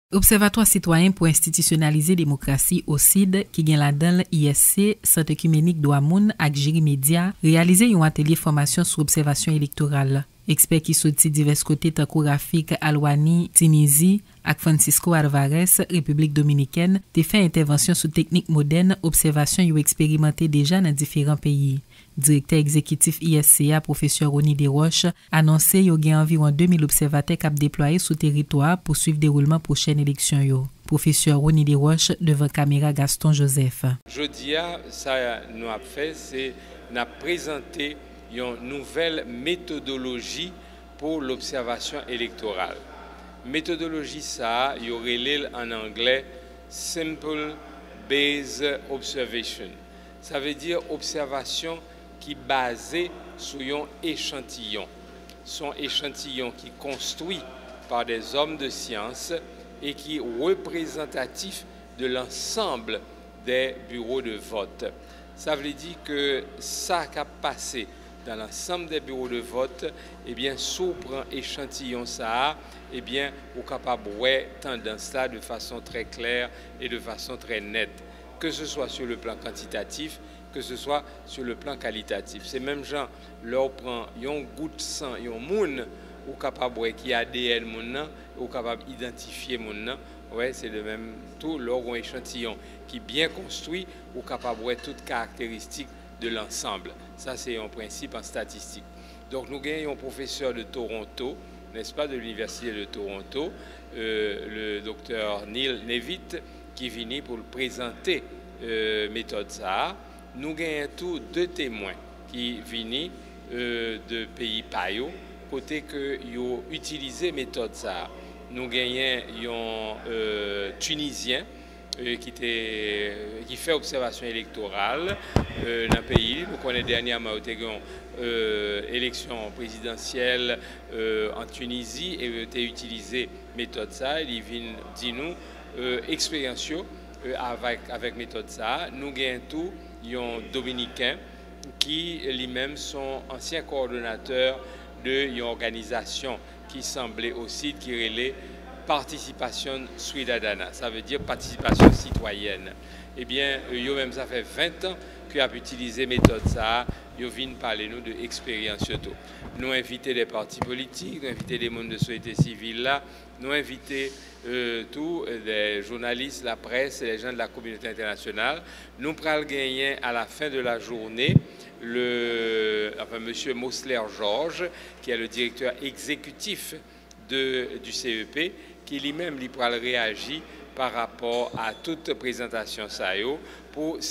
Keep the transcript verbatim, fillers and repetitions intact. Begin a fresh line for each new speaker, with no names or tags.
Observatoire citoyen pour institutionnaliser démocratie O C I D qui gagne la dans I S C Centre Œcuménique Douamoun ak Jiri Media réalisé un atelier formation sur observation électorale. Experts qui sorti divers côtés tankou Rafik Alwani, Tunisie ak Francisco Alvarez, République Dominicaine, te fait intervention sur technique moderne observation yo expérimenté déjà dans différents pays. Directeur exécutif I S C A, professeur Rony Desroches, annoncé yo gen environ deux mille observateurs cap déployés sur territoire pour suivre déroulement prochaine élection yo. Professeur Rony Desroches devant caméra Gaston Joseph.
Jodi a, ça nous a fait, c'est n'a présenté une nouvelle méthodologie pour l'observation électorale. Méthodologie ça, y aurait en anglais Simple Based Observation. Ça veut dire observation qui est basée sur un échantillon. Son échantillon qui est construit par des hommes de science et qui est représentatif de l'ensemble des bureaux de vote. Ça veut dire que ça qui a passé dans l'ensemble des bureaux de vote, eh bien, sous prend échantillon ça, eh bien, au capable de voir tendance là de façon très claire et de façon très nette, que ce soit sur le plan quantitatif, que ce soit sur le plan qualitatif. C'est même gens, leur prend un goût de sang, un moun, ou capable de voir qui a A D N moun, ou capable d'identifier moun. Ouais, c'est le même tout, leur un échantillon qui est bien construit, ou capable de voir toutes caractéristiques de l'ensemble. Ça, c'est un principe en statistique. Donc, nous gagnons un professeur de Toronto, n'est-ce pas, de l'Université de Toronto, euh, le docteur Neil Nevitt, qui vient pour présenter euh, méthode ça. Nous gagnons tous deux témoins qui viennent euh, de pays payo, côté que ils ont utilisé méthode ça. Nous gagnons un euh, Tunisien euh, qui, était, qui fait observation électorale euh, dans le pays. Nous connaissons dernièrement une euh, élection présidentielle euh, en Tunisie et a utilisé méthode ça. Il vient dire nous euh, expérience euh, avec avec méthode ça. Nous gagnons tout un Dominicain qui lui-même sont ancien coordonnateur de une organisation qui semblait aussi qui relait participation ciudadana, ça veut dire participation citoyenne. Eh bien, eux même ça fait vingt ans qu'ils ont utilisé méthode ça, ils viennent parler nous de expérience surtout. Nous inviter des partis politiques, nous inviter des mondes de société civile là, nous inviter euh, tous les journalistes, la presse, les gens de la communauté internationale. Nous prenons gagner à la fin de la journée le enfin monsieur Mosler Georges, qui est le directeur exécutif de, du C E P, qui lui-même lui pourra réagir par rapport à toute présentation ça pour